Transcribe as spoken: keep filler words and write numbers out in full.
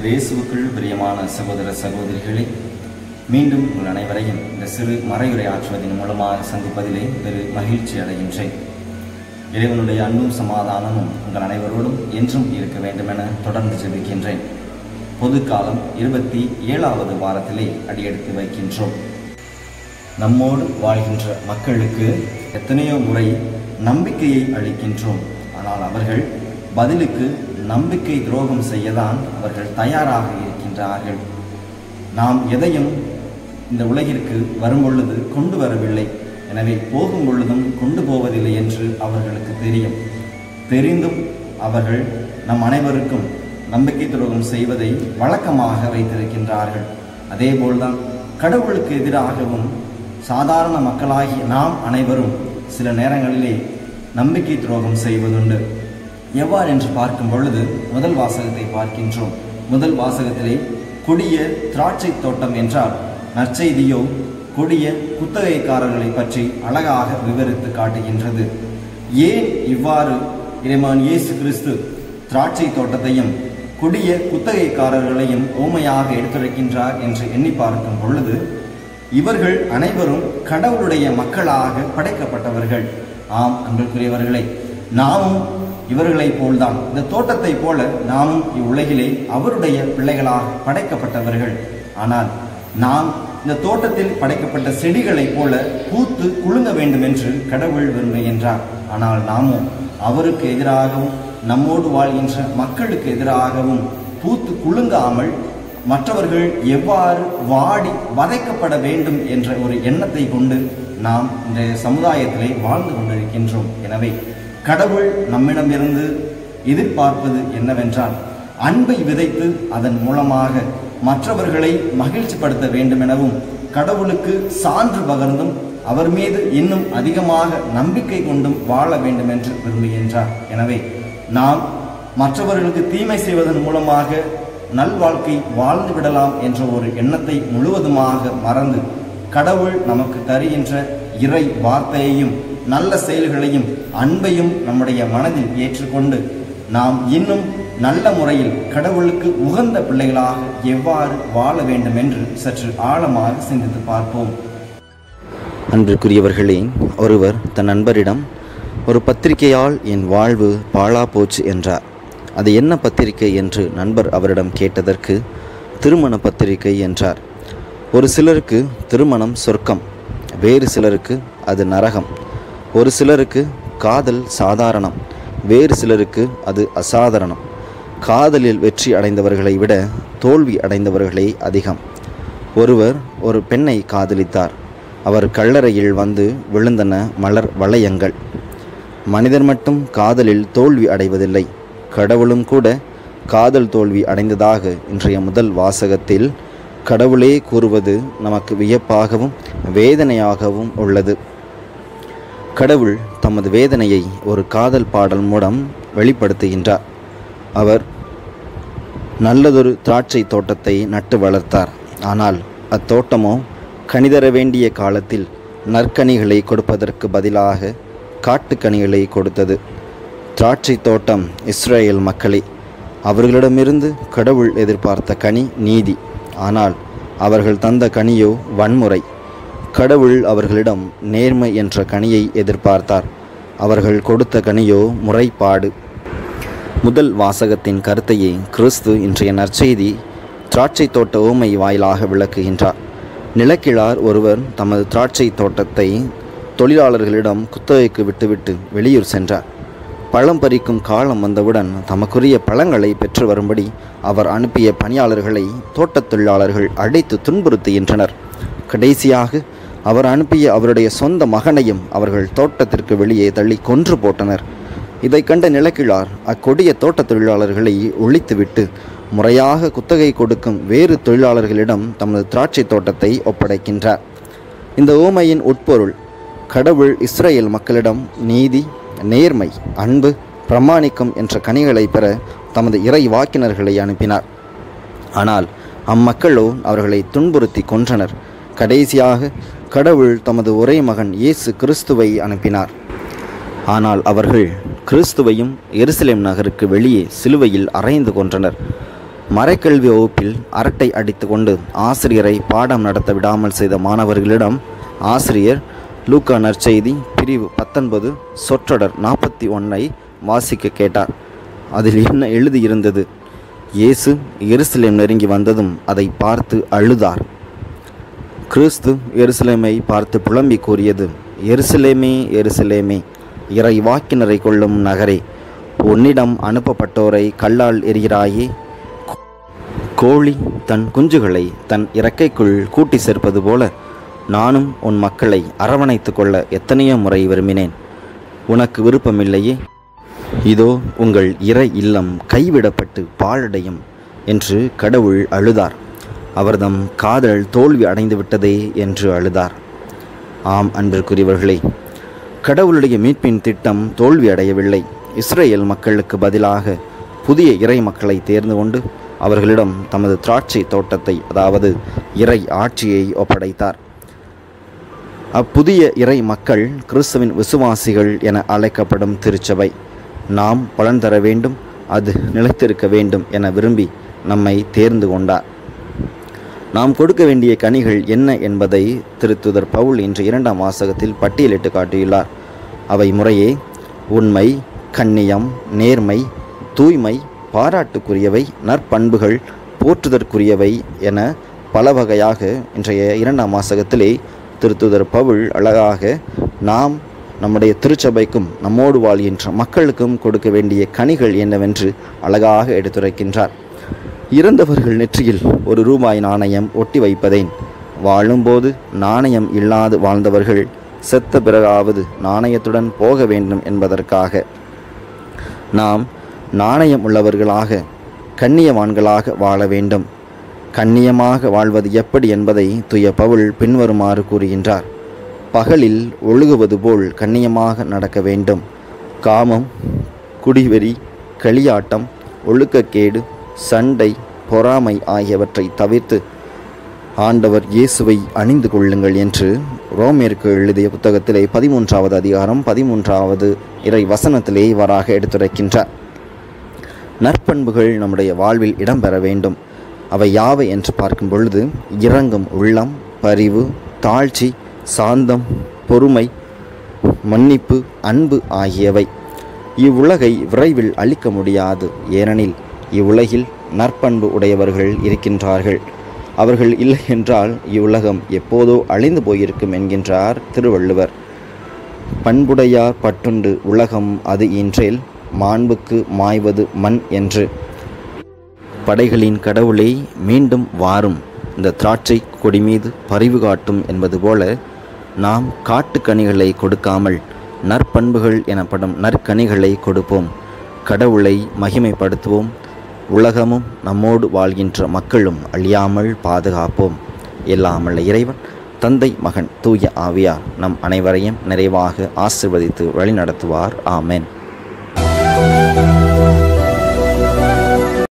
இயேசுவுக்குள் பிரியமான சகோதர சகோதரிகளே, மீண்டும் உங்கள் அனைவரையும் இந்த சிறு மறையுரை ஆற்றுவதன் மூலமாக சந்திப்பதிலே பெரு மகிழ்ச்சி அடைகின்றேன். இறைவனுடைய அன்பும் சமாதானமும் உங்கள் அனைவரோடும் என்றும் இருக்க வேண்டும் என தொடர்ந்து ஜெபிக்கின்றேன். பொது காலம் இருபத்தி ஏழாவது வாரத்திலே அடியெடுத்து வைக்கின்றோம். நம்மோடு வாழ்கின்ற மக்களுக்கு எத்தனையோ முறை நம்பிக்கையை அளிக்கின்றோம். ஆனால் அவர்கள் பதிலுக்கு நம்பிக்கை துரோகம் செய்யதான் அவர்கள் தயாராக இருக்கின்றார்கள். நாம் எதையும் இந்த உலகிற்கு வரும்பொழுது கொண்டு வரவில்லை, எனவே போகும் பொழுதும் கொண்டு போவதில்லை என்று அவர்களுக்கு தெரியும். தெரிந்தும் அவர்கள் நம் அனைவருக்கும் நம்பிக்கை துரோகம் செய்வதை வழக்கமாக வைத்திருக்கின்றார்கள். அதேபோல்தான் கடவுளுக்கு எதிராகவும் சாதாரண மக்களாகி நாம் அனைவரும் சில நேரங்களிலே நம்பிக்கை துரோகம் செய்வதுண்டு. எவ்வாறு என்று பார்க்கும் பொழுது முதல் வாசகத்தை பார்க்கின்றோம். முதல் வாசகத்திலே கொடிய திராட்சை தோட்டம் என்றால் நற்செய்தியோ கொடிய குத்தகைக்காரர்களை பற்றி அழகாக விவரித்து காட்டுகின்றது. ஏன் இவ்வாறு இறைமகன் இயேசு கிறிஸ்து திராட்சை தோட்டத்தையும் கொடிய குத்தகைக்காரர்களையும் ஓமையாக எடுத்துரைக்கின்றார் என்று எண்ணி பார்க்கும் பொழுது, இவர்கள் அனைவரும் கடவுளுடைய மக்களாக படைக்கப்பட்டவர்கள். ஆம் அன்புக்குரியவர்களே, நாமும் இவர்களை போல்தான், இந்த தோட்டத்தை போல நாமும் இவ்வுலகிலே அவருடைய பிள்ளைகளாக படைக்கப்பட்டவர்கள். ஆனால் நாம் இந்த தோட்டத்தில் படைக்கப்பட்ட செடிகளை போல பூத்து குலுங்க வேண்டும் என்று கடவுள் விரும்புகின்றார். ஆனால் நாமும் அவருக்கு எதிராகவும் நம்மோடு வாழ்கின்ற மக்களுக்கு எதிராகவும் பூத்து குலுங்காமல் மற்றவர்கள் எவ்வாறு வாடி வதைக்கப்பட வேண்டும் என்ற ஒரு எண்ணத்தை கொண்டு நாம் இந்த சமுதாயத்திலே வாழ்ந்து கொண்டிருக்கின்றோம். எனவே கடவுள் நம்மிடமிருந்து எதிர்பார்ப்பது என்னவென்றால், அன்பை விதைத்து அதன் மூலமாக மற்றவர்களை மகிழ்ச்சிப்படுத்த வேண்டும் எனவும், கடவுளுக்கு சான்று பகர்ந்தும் அவர் மீது இன்னும் அதிகமாக நம்பிக்கை கொண்டும் வாழ வேண்டும் என்று விரும்புகின்றார். எனவே நாம் மற்றவர்களுக்கு தீமை செய்வதன் மூலமாக நல்வாழ்க்கை வாழ்ந்து விடலாம் என்ற ஒரு எண்ணத்தை முழுவதுமாக மறந்து, கடவுள் நமக்கு தருகின்ற இறை வார்த்தையையும் நல்ல செயல்களையும் அன்பையும் நம்முடைய மனதில் ஏற்றுக்கொண்டு நாம் இன்னும் நல்ல முறையில் கடவுளுக்கு உகந்த பிள்ளைகளாக எவ்வாறு வாழ வேண்டும் என்று சற்று ஆழமாக சிந்தித்து பார்ப்போம். அன்பிற்குரியவர்களே, ஒருவர் தன் நண்பரிடம், ஒரு பத்திரிகையால் என் வாழ்வு பாழா போச்சு என்றார். அது என்ன பத்திரிகை என்று நண்பர் அவரிடம் கேட்டதற்கு, திருமண பத்திரிகை என்றார். ஒரு சிலருக்கு திருமணம் சொர்க்கம், வேறு சிலருக்கு அது நரகம். ஒரு சிலருக்கு காதல் சாதாரணம், வேறு சிலருக்கு அது அசாதாரணம். காதலில் வெற்றி அடைந்தவர்களை விட தோல்வி அடைந்தவர்களே அதிகம். ஒருவர் ஒரு பெண்ணை காதலித்தார். அவர் கல்லறையில் வந்து விழுந்தன மலர் வளையங்கள். மனிதர் மட்டும் காதலில் தோல்வி அடைவதில்லை, கடவுளும் கூட காதல் தோல்வி அடைந்ததாக இன்றைய முதல் வாசகத்தில் கடவுளே கூறுவது நமக்கு வியப்பாகவும் வேதனையாகவும் உள்ளது. கடவுள் தமது வேதனையை ஒரு காதல் பாடல் மூலம் வெளிப்படுத்துகின்றார். அவர் நல்லதொரு திராட்சை தோட்டத்தை நட்டு வளர்த்தார். ஆனால் அத்தோட்டமோ கனிதர வேண்டிய காலத்தில் நற்கனிகளை கொடுப்பதற்கு பதிலாக காட்டுக்கனிகளை கொடுத்தது. திராட்சை தோட்டம் இஸ்ரேல் மக்களே. அவர்களிடமிருந்து கடவுள் எதிர்பார்த்த கனி நீதி, ஆனால் அவர்கள் தந்த கனியோ வன்முறை. கடவுள் அவர்களிடம் நேர்மை என்ற கனியை எதிர்பார்த்தார், அவர்கள் கொடுத்த கனியோ முறைப்பாடு. முதல் வாசகத்தின் கருத்தையே கிறிஸ்து இன்றைய நற்செய்தி திராட்சை தோட்ட ஓமை வாயிலாக விளக்குகின்றார். நிலக்கிழார் ஒருவர் தமது திராட்சை தோட்டத்தை தொழிலாளர்களிடம் குத்தகைக்கு விட்டுவிட்டு வெளியூர் சென்றார். பழம் பறிக்கும் காலம் வந்தவுடன் தமக்குரிய பழங்களை பெற்று வரும்படி அவர் அனுப்பிய பணியாளர்களை தோட்டத் தொழிலாளர்கள் அடைத்து துன்புறுத்துகின்றனர். கடைசியாக அவர் அனுப்பிய அவருடைய சொந்த மகனையும் அவர்கள் தோட்டத்திற்கு வெளியே தள்ளி கொன்று போட்டனர். இதை கண்ட நிலக்கிழார் அக்கொடிய தோட்ட தொழிலாளர்களை ஒழித்துவிட்டு முறையாக குத்தகை கொடுக்கும் வேறு தொழிலாளர்களிடம் தமது திராட்சை தோட்டத்தை ஒப்படைக்கின்றார். இந்த ஓமையின் உட்பொருள், கடவுள் இஸ்ரேல் மக்களிடம் நீதி, நேர்மை, அன்பு, பிரமாணிக்கம் என்ற கனிகளை பெற தமது இறை வாக்கினர்களை அனுப்பினார். ஆனால் அம்மக்களோ அவர்களை துன்புறுத்தி கொன்றனர். கடைசியாக கடவுள் தமது ஒரே மகன் இயேசு கிறிஸ்துவை அனுப்பினார். ஆனால் அவர்கள் கிறிஸ்துவையும் எருசலேம் நகருக்கு வெளியே சிலுவையில் அறைந்து கொன்றனர். மறைக்கல்வி வகுப்பில் அரட்டை அடித்து கொண்டு ஆசிரியரை பாடம் நடத்த விடாமல் செய்த மாணவர்களிடம் ஆசிரியர் லூக்கா நற்செய்தி பிரிவு பத்தொன்பது சொற்றொடர் நாற்பத்தி ஒன்றை வாசிக்க கேட்டார். அதில் என்ன எழுதியிருந்தது? இயேசு எருசலேம் நெருங்கி வந்ததும் அதை பார்த்து அழுதார். கிறிஸ்து எருசலேமை பார்த்து புலம்பி கூறியது, எருசலேமே எருசலேமே, இறை வாக்கினரை கொள்ளும் நகரே, உன்னிடம் அனுப்பப்பட்டோரை கல்லால் எறிகிறாயே. கோழி தன் குஞ்சுகளை தன் இறக்கைக்குள் கூட்டி சேர்ப்பது போல நானும் உன் மக்களை அரவணைத்து கொள்ள எத்தனையோ முறை விரும்பினேன். உனக்கு விருப்பமில்லையே. இதோ உங்கள் இறை இல்லம் கைவிடப்பட்டு பாழடையும் என்று கடவுள் அழுதார். அவர்தம் காதல் தோல்வி அடைந்து விட்டதே என்று அழுதார். ஆம் அன்பிற்குரியவர்களே, கடவுளுடைய மீட்பின் திட்டம் தோல்வி அடையவில்லை. இஸ்ரேல் மக்களுக்கு பதிலாக புதிய இறை மக்களை தேர்ந்து கொண்டு அவர்களிடம் தமது திராட்சை தோட்டத்தை, அதாவது இறை ஆட்சியை ஒப்படைத்தார். அப்புதிய இறை மக்கள் கிறிஸ்துவின் விசுவாசிகள் என அழைக்கப்படும் திருச்சபை. நாம் பலன் தர வேண்டும், அது நிலைத்திருக்க வேண்டும் என விரும்பி நம்மை தேர்ந்து கொண்டார். நாம் கொடுக்க வேண்டிய கனிகள் என்ன என்பதை திருத்துதர் பவுல் இன்று இரண்டாம் வாசகத்தில் பட்டியலிட்டு காட்டியுள்ளார். அவை முறையே உண்மை, கண்ணியம், நேர்மை, தூய்மை, பாராட்டுக்குரியவை, நற்பண்புகள், போற்றுதற்குரியவை என பல வகையாக இன்றைய இரண்டாம் வாசகத்திலே திருத்துதர் பவுல் அழகாக நாம் நம்முடைய திருச்சபைக்கும் நம்மோடு வாழ்கின்ற மக்களுக்கும் கொடுக்க வேண்டிய கனிகள் என்னவென்று அழகாக எடுத்துரைக்கின்றார். இறந்தவர்கள் நெற்றியில் ஒரு ரூபாய் நாணயம் ஒட்டி வைப்பதேன்? வாழும்போது நாணயம் இல்லாது வாழ்ந்தவர்கள் செத்த பிறகாவது நாணயத்துடன் போக வேண்டும் என்பதற்காக. நாம் நாணயம் உள்ளவர்களாக, கண்ணியவான்களாக வாழ வேண்டும். கண்ணியமாக வாழ்வது எப்படி என்பதை தூய பவுல் பின்வருமாறு கூறுகின்றார். பகலில் ஒழுகுவது போல் கண்ணியமாக நடக்க வேண்டும். காமம், குடிவெறி, களியாட்டம், ஒழுக்கக்கேடு, சண்டை, பொறாமை ஆகியவற்றை தவிர்த்து ஆண்டவர் இயேசுவை அணிந்து கொள்ளுங்கள் என்று ரோமேற்கு எழுதிய புத்தகத்திலே பதிமூன்றாவது அதிகாரம் பதிமூன்றாவது இறை வசனத்திலே இவ்வாறாக எடுத்துரைக்கின்றார். நற்பண்புகள் நம்முடைய வாழ்வில் இடம்பெற வேண்டும். அவை யாவை என்று பார்க்கும் பொழுது இரங்கும் உள்ளம், பரிவு, தாழ்ச்சி, சாந்தம், பொறுமை, மன்னிப்பு, அன்பு ஆகியவை. இவ்வுலகை விரைவில் அழிக்க முடியாது. ஏனெனில் இவ்வுலகில் நற்பண்பு உடையவர்கள் இருக்கின்றார்கள். அவர்கள் இல்லை என்றால் இவ்வுலகம் எப்போதோ அழிந்து போயிருக்கும் என்கின்றார் திருவள்ளுவர். பண்புடையார் பட்டுண்டு உலகம் அது இன்றேல் மாண்புக்கு மாய்வது மண் என்று. படைகளின் கடவுளை மீண்டும் வாரும், இந்த திராட்சை கொடி மீது பரிவு காட்டும் என்பது போல நாம் காட்டுக்கனிகளை கொடுக்காமல் நற்பண்புகள் எனப்படும் நற்கனிகளை கொடுப்போம். கடவுளை மகிமைப்படுத்துவோம். உலகமும் நம்மோடு வாழ்கின்ற மக்களும் அழியாமல் பாதுகாப்போம். எல்லாம் வல்ல இறைவன் தந்தை, மகன், தூய ஆவியார் நம் அனைவரையும் நிறைவாக ஆசீர்வதித்து வழிநடத்துவார். ஆமென்.